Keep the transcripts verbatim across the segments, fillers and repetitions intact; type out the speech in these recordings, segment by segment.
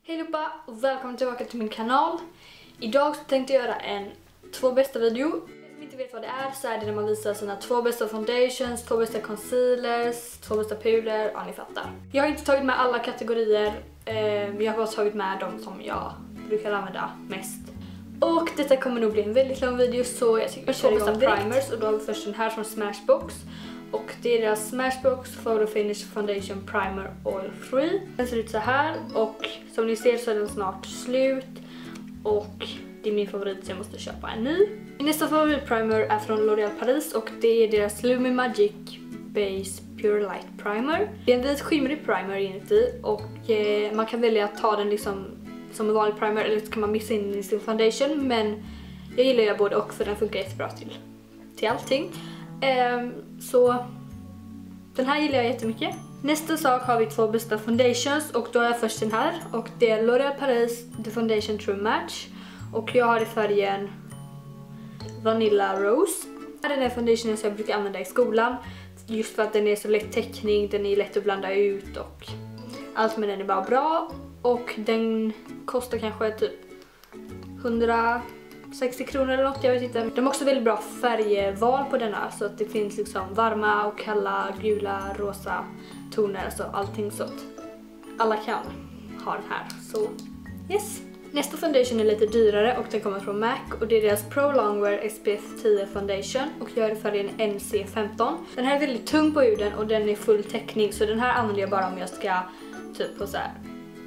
Hej allihopa och välkommen tillbaka till min kanal. Idag så tänkte jag göra en två bästa video. Om ni inte vet vad det är så är det när man visar sina två bästa foundations, två bästa concealers, två bästa puder, ja ni fattar. Jag har inte tagit med alla kategorier, eh, jag har bara tagit med de som jag brukar använda mest. Och detta kommer nog bli en väldigt lång video så jag tycker jag kör igång primers och då har vi först den här från Smashbox. Och det är deras Smashbox Photo Finish Foundation Primer Oil Free. Den ser ut så här och som ni ser så är den snart slut. Och det är min favorit så jag måste köpa en ny. Min nästa favoritprimer är från L'Oréal Paris och det är deras Lumi Magic Base Pure Light Primer. Det är en vit skimrig primer inuti och eh, man kan välja att ta den liksom som en vanlig primer eller så kan man mixa in i sin foundation. Men jag gillar ju både och för den funkar jättebra till, till allting. Um, så den här gillar jag jättemycket. Nästa sak har vi två bästa foundations och då har jag först den här och det är L'Oréal Paris The Foundation True Match och jag har i färgen Vanilla Rose. Den här foundationen som jag brukar använda i skolan just för att den är så lätt täckning, den är lätt att blanda ut och allt med den är bara bra och den kostar kanske typ hundrasextio kronor eller något, jag vet inte. De har också väldigt bra färgval på denna så att det finns liksom varma och kalla, gula, rosa toner, alltså allting så att alla kan ha den här. Så yes. Nästa foundation är lite dyrare och den kommer från MAC och det är deras Pro Longwear S P F tio foundation och jag är i färgen N C femton. Den här är väldigt tung på huden och den är full täckning så den här använder jag bara om jag ska typ på så här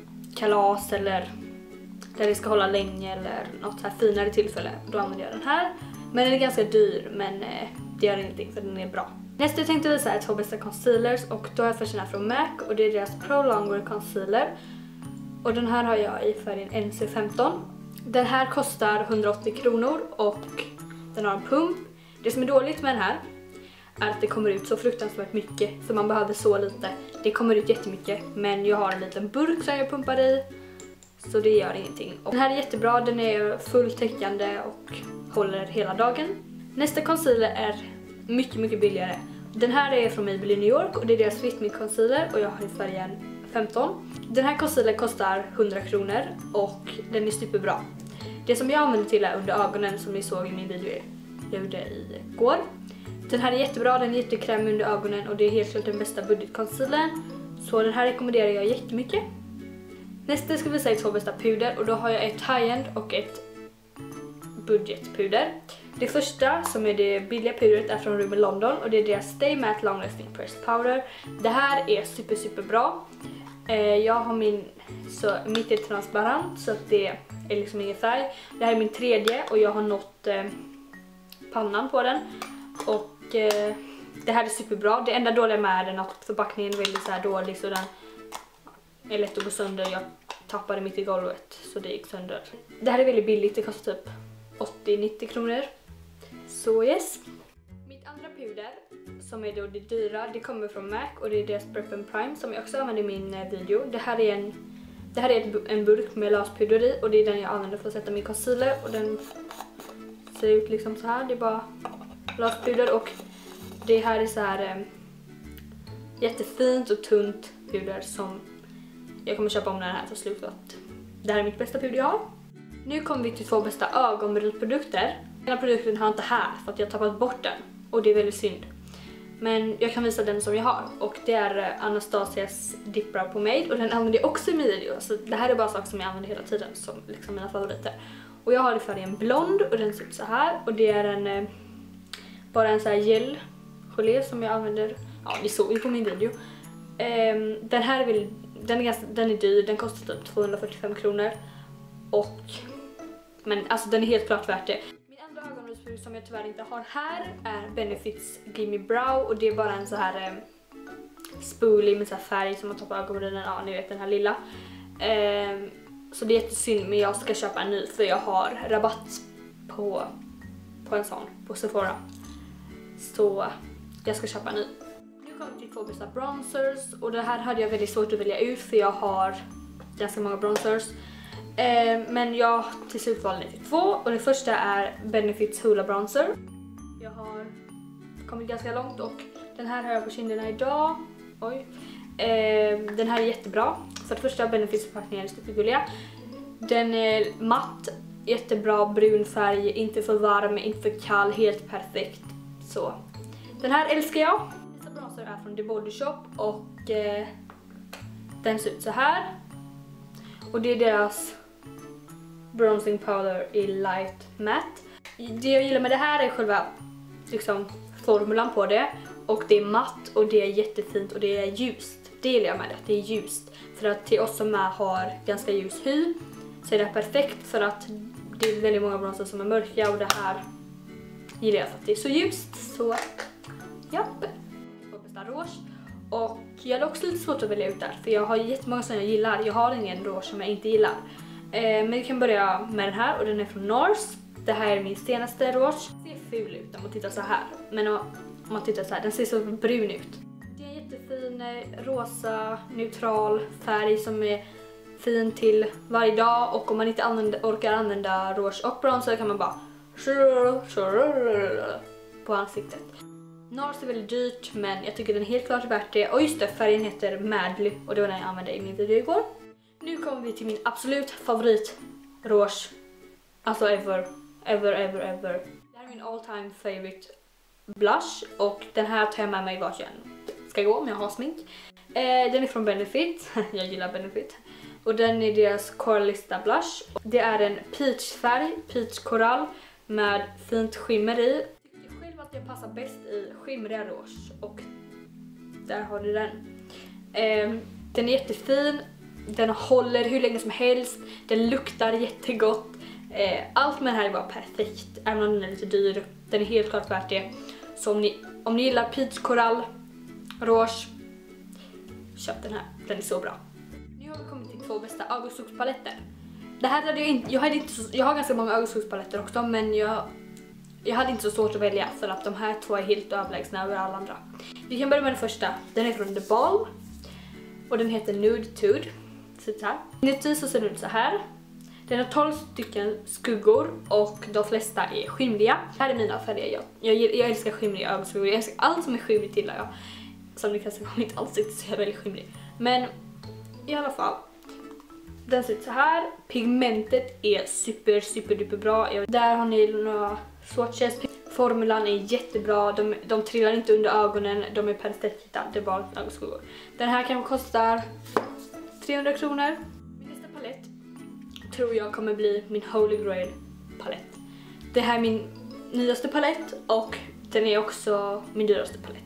kalas eller där det ska hålla länge eller något här finare tillfälle, då använder jag den här. Men den är ganska dyr, men eh, det gör ingenting för den är bra. Nästa jag tänkte visa är två bästa concealers och då har jag först den här från MAC och det är deras Pro Longwear Concealer. Och den här har jag i färgen N C femton. Den här kostar hundraåttio kronor och den har en pump. Det som är dåligt med den här är att det kommer ut så fruktansvärt mycket för man behöver så lite. Det kommer ut jättemycket men jag har en liten burk som jag pumpar i. Så det gör ingenting. Och den här är jättebra, den är fulltäckande och håller hela dagen. Nästa concealer är mycket mycket billigare. Den här är från Maybelline New York och det är deras Fit Me Concealer och jag har i färgen femton. Den här concealer kostar hundra kronor och den är superbra. Det som jag använder till är under ögonen som ni såg i min video jag gjorde igår. Den här är jättebra, den är jättekrämig under ögonen och det är helt klart den bästa budgetconcealern. Så den här rekommenderar jag jättemycket. Nästa ska vi säga två bästa puder och då har jag ett high-end och ett budgetpuder. Det första som är det billiga pudret är från Rimmel London och det är deras Stay Matte Long Lasting Pressed Powder. Det här är super super bra. Jag har min, så mitt är transparent så att det är liksom ingen färg. Det här är min tredje och jag har nått eh, pannan på den. Och eh, det här är superbra. Det enda dåliga med den är att förpackningen är väldigt så här dålig så den är lätt att gå sönder. Jag tappade mitt i golvet så det gick sönder. Det här är väldigt billigt, det kostar typ åttio till nittio kronor. Så yes. Mitt andra puder som är då det dyra, det kommer från MAC och det är deras Prep and Prime som jag också använder i min video. Det här är en, det här är en burk med löspuder i och det är den jag använder för att sätta min concealer och den ser ut liksom så här. Det är bara löspuder och det här är så här eh, jättefint och tunt puder som jag kommer köpa om när den här tar slut. Det här är mitt bästa puder jag har. Nu kommer vi till två bästa ögonbrynsprodukter. Den här produkten har jag inte här för att jag har tappat bort den. Och det är väldigt synd. Men jag kan visa den som jag har. Och det är Anastasias Dip Brow Pomade. Och den använder jag också i min video. Så det här är bara saker som jag använder hela tiden. Som liksom mina favoriter. Och jag har i färgen blond. Och den ser ut så här. Och det är en bara en så här gel gelé som jag använder. Ja, ni såg ju på min video. Um, den här är väl Den är, ganska, den är dyr, den kostar typ tvåhundrafyrtiofem kronor. Och, men alltså den är helt klart värt det. Min andra ögonbrynsprodukt som jag tyvärr inte har här är Benefits Gimme Brow. Och det är bara en så här eh, spoolie med så här färg som man tar på ögonbrynen. Ja, ni vet den här lilla. Eh, så det är jättesynd men jag ska köpa en ny för jag har rabatt på, på en sån på Sephora. Så jag ska köpa en ny. Kommer till två bästa bronzers och det här hade jag väldigt svårt att välja ut för jag har ganska många bronzers eh, men jag till slut valde till två och det första är Benefits Hoola Bronzer. Jag har kommit ganska långt och den här har jag på kinderna idag. Oj. Eh, den här är jättebra För det första, Benefit-förpackningen är supergulliga. Den är matt, jättebra brun färg, inte för varm, inte för kall, helt perfekt. Så den här älskar jag. Nästa bronzer är från The Body Shop och eh, den ser ut så här. Och det är deras bronzing powder i light matte. Det jag gillar med det här är själva liksom formulan på det. Och det är matt och det är jättefint och det är ljust. Det gillar jag med det, det är ljust. För att till oss som är, har ganska ljus hy så är det perfekt för att det är väldigt många bronzer som är mörka och det här gillar jag för att det är så ljust. Så ja, och bästa rouge. Och jag hade också lite svårt att välja ut där för jag har jättemånga som jag gillar. Jag har ingen rouge som jag inte gillar. Eh, men vi kan börja med den här och den är från Nars. Det här är min senaste rouge. Den ser ful ut om man tittar så här. Men om man tittar så här, den ser så brun ut. Det är en jättefin rosa, neutral färg som är fin till varje dag. Och om man inte använder, orkar använda rouge och bronzer kan man bara på ansiktet. Nars är väldigt dyrt men jag tycker den är helt klart värt det. Och just det, färgen heter Madly och det var den jag använde i min video igår. Nu kommer vi till min absolut favorit rouge. Alltså ever, ever, ever, ever. Det här är min all time favorite blush och den här tar jag med mig vart jag ska gå om jag har smink. Eh, den är från Benefit, jag gillar Benefit. Och den är deras Coralista blush. Det är en peachfärg, peach korall med fint skimmer i. Jag tycker själv att jag passar bäst i skimriga rouge och där har du den. Eh, den är jättefin, den håller hur länge som helst, den luktar jättegott. Eh, allt med den här är bara perfekt, även om den är lite dyr. Den är helt klart värt det. Så om ni, om ni gillar peach korall rouge, köp den här, den är så bra. Nu har vi kommit till två bästa ögonskugspaletter. Det här hade jag inte, jag hade inte så, jag har ganska många ögonskugspaletter också men jag, jag hade inte så svårt att välja för att de här två är helt överlägsna över alla andra. Vi kan börja med den första, den är från The Balm och den heter Nude Tude. Så här. Inuti så ser den ut så här. Den har tolv stycken skuggor och de flesta är skimriga. Här är mina färger. Jag, jag, jag älskar skimriga ögonskuggor. Jag älskar allt som är skimrigt gillar jag. Som ni kan se på mitt ansikte så är jag väldigt skimrig. Men i alla fall. Den ser ut så här. Pigmentet är super super duper bra. Jag, där har ni några swatches. Formulan är jättebra. De, de trillar inte under ögonen. De är perfekta. Det är bara ögonskuggor. Den här kan kosta trehundra kronor. Min nästa palett tror jag kommer bli min Holy Grail palett. Det här är min nyaste palett och den är också min dyraste palett.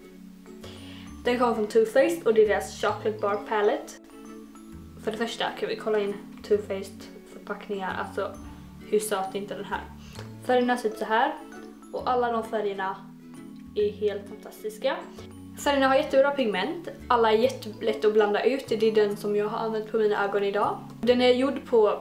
Den kommer från Too Faced och det är deras Chocolate Bar Palette. För det första kan vi kolla in Too Faced förpackningar, alltså hur söt är inte den här. Färgerna ser ut så här och alla de färgerna är helt fantastiska. Färgerna har jättebra pigment, alla är jättelätt att blanda ut, det är den som jag har använt på mina ögon idag. Den är gjord på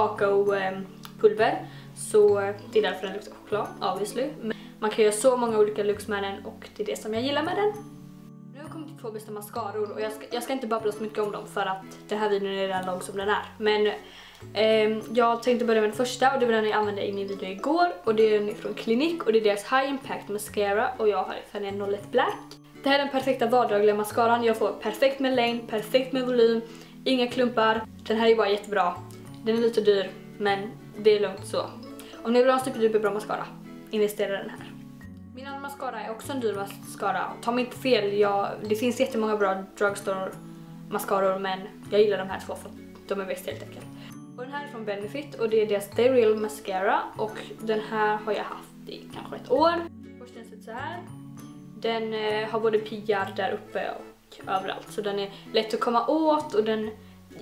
kakaopulver så det är därför den luktar choklad, obviously. Men man kan göra så många olika looks med den och det är det som jag gillar med den. Nu har jag kommit till två bästa mascaror och jag ska, jag ska inte babbla så mycket om dem för att den här videon är redan lång som den är. Men eh, jag tänkte börja med den första och det var den jag använde i min video igår och det är den från Clinique och det är deras High Impact Mascara och jag har färgen noll ett Black. Det här är den perfekta vardagliga mascaran. Jag får perfekt med längd, perfekt med volym, inga klumpar. Den här är bara jättebra. Den är lite dyr, men det är lugnt så. Om ni vill ha en superduper bra mascara, investera den här. Min andra mascara är också en dyr mascara. Ta mig inte fel, jag, det finns jättemånga bra drugstore mascaror men jag gillar de här två för de är bäst helt enkelt. Och den här är från Benefit och det är deras The Real Mascara och den här har jag haft i kanske ett år. Först den ser ut så här. Den eh, har både piggar där uppe och överallt så den är lätt att komma åt och den,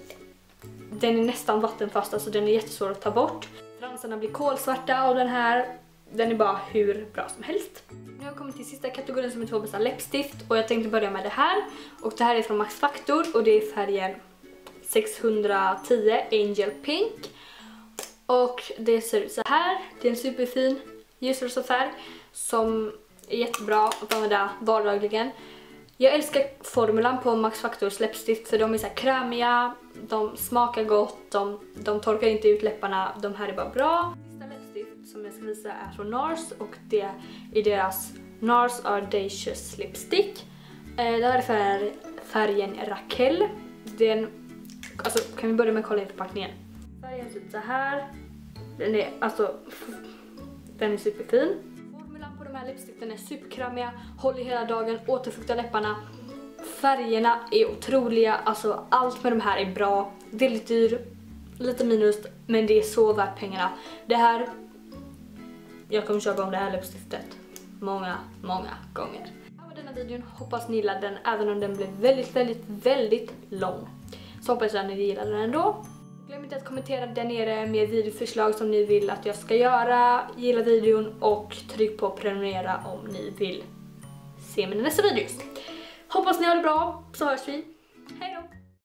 den är nästan vattenfast, alltså den är jättesvår att ta bort. Fransarna blir kolsvarta och den här, den är bara hur bra som helst. Nu har jag kommit till sista kategorin som är två bästa läppstift och jag tänkte börja med det här. Och det här är från Max Factor och det är färgen sexhundratio Angel Pink. Och det ser ut så här, det är en superfin ljusrosa färg som är jättebra att använda vardagligen. Jag älskar formulan på Max Factors läppstift för de är så här krämiga, de smakar gott, de, de torkar inte ut läpparna, de här är bara bra. Nästa läppstift som jag ska visa är från Nars och det är deras Nars Audacious Lipstick. Eh, det här är färgen Raquel. Den alltså kan vi börja med att kolla in förpackningen. Färgen ser ut så här. Den är alltså, den är superfin. Formulan på de här lipsticken är superkrämiga, håller hela dagen, återfuktar läpparna. Färgerna är otroliga, alltså allt med de här är bra. Det är lite dyr, lite minus, men det är så värt pengarna. Det här, jag kommer köpa om det här lipstiftet många, många gånger. Det var denna videon, hoppas ni gillade den, även om den blev väldigt, väldigt, väldigt lång. Så hoppas jag att ni gillade den ändå. Glöm inte att kommentera där nere med videoförslag som ni vill att jag ska göra. Gilla videon och tryck på prenumerera om ni vill se mina nästa videos. Hoppas ni har det bra, så hörs vi. Hej då!